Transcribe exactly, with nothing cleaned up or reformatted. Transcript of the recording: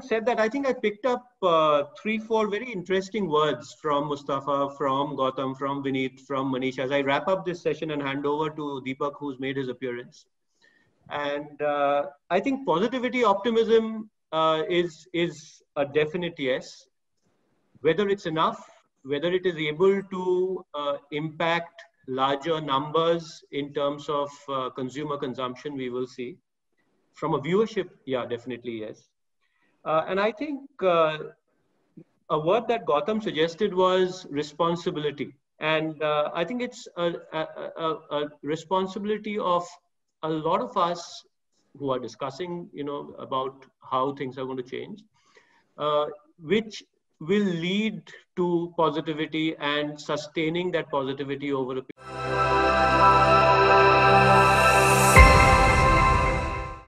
said that, I think I picked up uh, three, four very interesting words from Mustafa, from Gautam, from Vineet, from Manish, as I wrap up this session and hand over to Deepak, who's made his appearance. And uh, I think positivity, optimism uh, is, is a definite yes. Whether it's enough, whether it is able to uh, impact larger numbers in terms of uh, consumer consumption, we will see. From a viewership, yeah, definitely yes. Uh, and I think uh, a word that Gautam suggested was responsibility. And uh, I think it's a, a, a, a responsibility of a lot of us who are discussing, you know, about how things are going to change, uh, which will lead to positivity and sustaining that positivity over a